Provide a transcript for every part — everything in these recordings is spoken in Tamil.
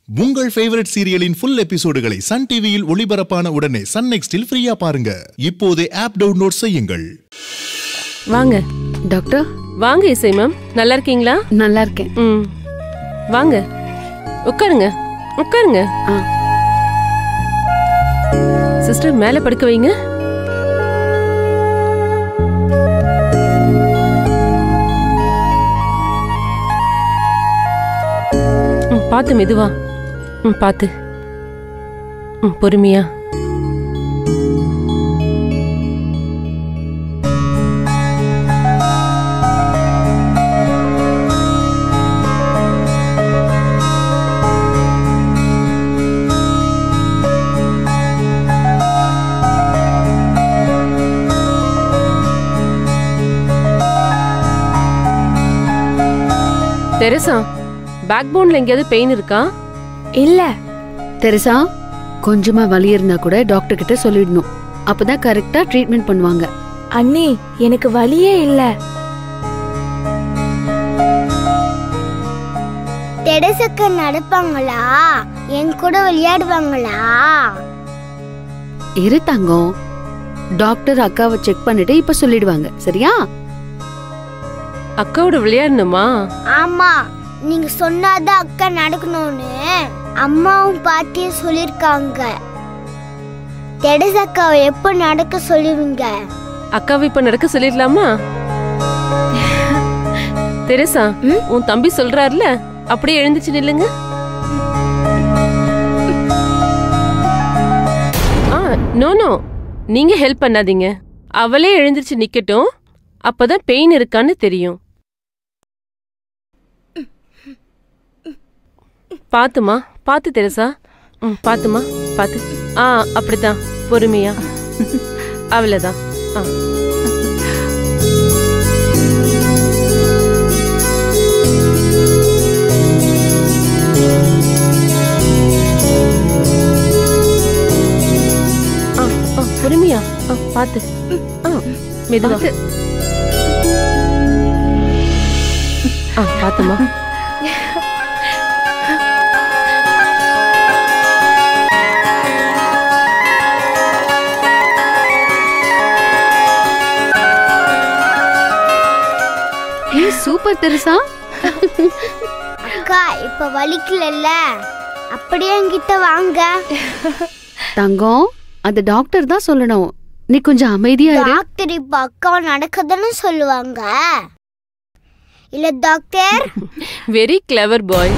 உங்கள் ஃபேவரட் சீரியலின் ஃபுல் எபிசோடுகளை சன் டிவியில் ஒளிபரப்பான உடனே சன் நெக்ஸ்டில் ஃப்ரீயா பாருங்க. இப்போதே ஆப் டவுன்லோட் செய்யுங்கள். வாங்க டாக்டர். வாங்க இசை மேம், நல்லா இருக்கீங்களா? நல்லா இருக்கேன். வாங்க உட்காருங்க உட்காருங்க. சிஸ்டர் மேல படுக்க வைங்க. பாத்து மெதுவா, பாத்து பொறுமையா. தெரசா, பேக் போன்ல எங்கேயாவது பெயின் இருக்கா? இல்ல தெரசா, கொஞ்சமா வலி இருந்தா கூட டாக்டர் கிட்ட சொல்லிடணும். அப்பதான் கரெக்டா ட்ரீட்மெண்ட் பண்ணுவாங்க. அண்ணி, எனக்கு வலியே இல்ல. தெரசாக்கு நடப்பாங்களா? என் கூட விளையாடுவாங்களா? இரு தங்கம், டாக்டர் அக்காவை செக் பண்ணிட்டு இப்ப சொல்லிடுவாங்க. சரியா? அக்காவோட விளையாடணுமா? ஆமா, நீங்க சொன்னாதான் அக்கா நடக்கணும்னு அம்மாவும் பாட்டியும் சொல்லிருக்காங்க. தெரசாக்காவை எப்ப நடக்க சொல்லுவீங்க? அக்காவை இப்ப நடக்க சொல்லிடலாமா? தெரசா, உன் தம்பி சொல்றாருல, அப்படியே எழுந்துச்சு நில்லுங்க. நோ நோ, நீங்க ஹெல்ப் பண்ணாதீங்க. அவளே எழுந்திருச்சு நிக்கட்டும், அப்பதான் பெயின் இருக்கான்னு தெரியும். பாத்துமா, பாத்து தெரசா. பாத்துமா, பாத்து. அப்படிதான், பொறுமையா. அவ்வளவுதான். பொறுமையா, பாத்து. மெதுவா. பாத்துமா. Super Teresa. அக்கா, இப்ப வலிக்கல, அப்படியே என்கிட்ட வாங்க. தங்கம், அந்த டாக்டர் தான் சொல்லணும். நீ கொஞ்சம் அமைதியா இரு. டாக்டர் இப்ப அக்காவை நடக்கதானே சொல்லுவாங்க. இல்ல doctor? Very clever boy.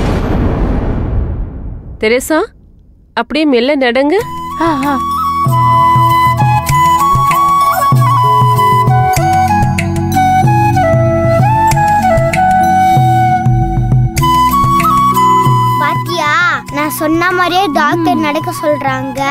Teresa, அப்படியே மெல்ல நடங்க. பாத்தியா, நான் சொன்ன மாதிரியே டாக்டர் நடக்க சொல்றாங்க.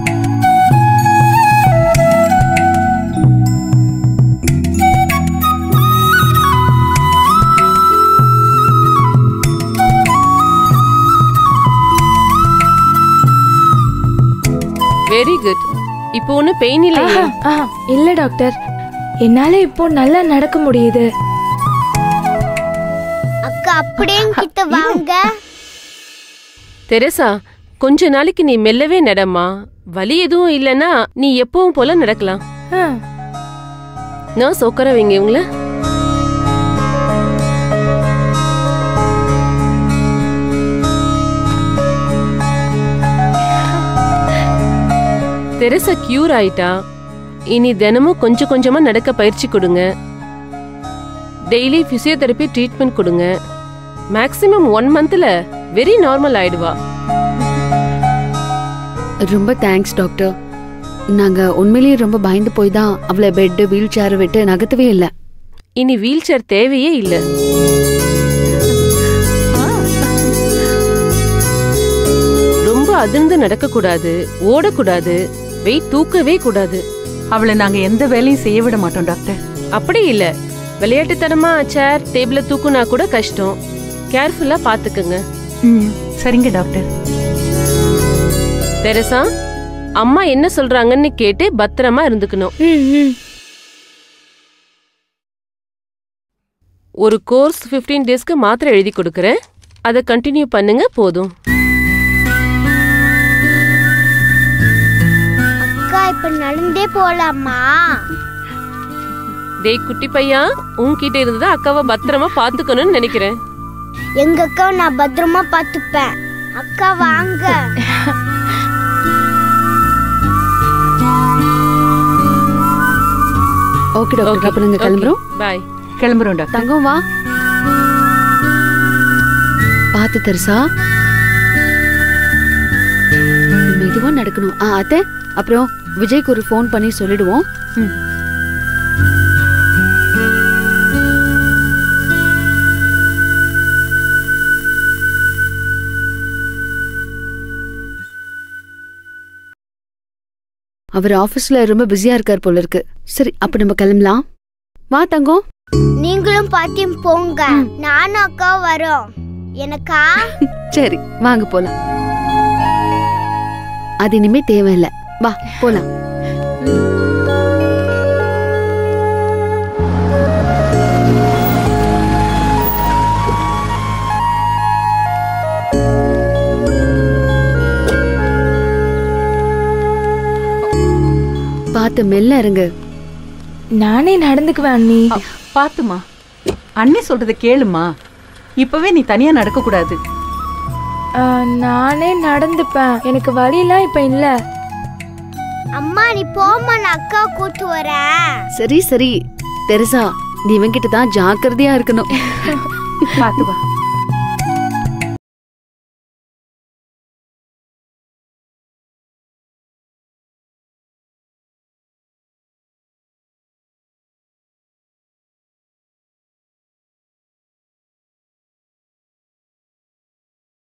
Very good. இப்போ ஒண்ணு பெயின் இல்லையே? இல்ல டாக்டர், என்னால இப்போ நல்லா நடக்க முடியுது. அக்கா, அப்படியே என்கிட்ட வாங்க. தெரசா, கொஞ்ச நாளைக்கு நீ மெல்லவே நடமா. வலி எதுவும் இல்லைன்னா நீ எப்பவும் போல நடக்கலாம். நர்ஸ் உட்கார வைங்க இவங்கள. தெரசா கியூர் ஆயிட்டா. இனி தினமும் கொஞ்சம் கொஞ்சமா நடக்க பயிற்சி கொடுங்க. டெய்லி பிசியோதெரபி ட்ரீட்மெண்ட் கொடுங்க. மேக்ஸிமம் 1 மந்த்ல வெரி நார்மல் ஆயிடுவா. ரொம்ப தேங்க்ஸ் டாக்டர். நாங்க உண்மையிலேயே ரொம்ப பயந்து போய் தான் அவளை பெட் வீல் சேர் விட்டு நகர்த்தவே இல்லை. இனி வீல் சேர் தேவையே இல்லை. ரொம்ப அதிர்ந்து நடக்க கூடாது, ஓடக்கூடாது, வெயிட் தூக்கவே கூடாது. அவளை நாங்க எந்த வேலையும் செய்ய விட மாட்டோம் டாக்டர். அப்படி இல்ல, விளையாட்டுத்தனமா சேர் டேபிள தூக்குனா கூட கஷ்டம். கேர்ஃபுல்லா பாத்துக்கங்க. சரிங்க டாக்டர். தெரசா, அம்மா என்ன சொல்றாங்கன்னு கேட்டு பத்திரமா இருந்துக்கணும். ஒரு கோர்ஸ் 15 டேஸ்க்கு மாத்திரை எழுதி கொடுக்கறேன். அதை கண்டினியூ பண்ணுங்க போதும். இப்ப நடந்தே போலாமா? டேய் குட்டி பையா, உன்கிட்ட இருந்ததா அக்காவை பத்திரமா பாத்துக்கணும்னு நினைக்கிறேன். எங்க அக்காவை நான் பத்திரமா பாத்துப்பேன். அக்கா வாங்க. ஓகே டாக்டர், அப்ப நாங்க கிளம்புறோம். பாய். கிளம்புறோம் டாக்டர். தங்கம் வா. பாத்து தெரசா, மெதுவா நடக்கணும். அத்தை, அப்புறம் விஜய்க்கு ஒரு ஃபோன் பண்ணி சொல்லிடுவோம். அவர் ஆபீஸ்ல ரொம்ப பிஸியா இருக்கார் போல இருக்கு. சரி, அப்ப நம்ம கிளம்பலாம். வா தங்கம். நீங்களும் பாத்தியும் போங்க. நானும் அக்கா வரோம். எனக்கா? சரி, வாங்க போலாம். அது இனிமே தேவையில்லை. வா போலாம். பார்த்து மெல்ல இருங்க. நானே நடந்துக்குவேன் அண்ணி. பாத்துமா, அண்ணி சொல்றத கேளுமா. இப்பவே நீ தனியா நடக்க கூடாது. நானே நடந்துப்பேன். எனக்கு வழியெல்லாம் இப்ப இல்ல. அம்மா நீ போமா, நான் அக்கா கூட்டு வரேன். சரி சரி தெரசா, நீ இவன்கிட்ட தான் ஜாக்கிரதையா இருக்கணும். பாத்து வா.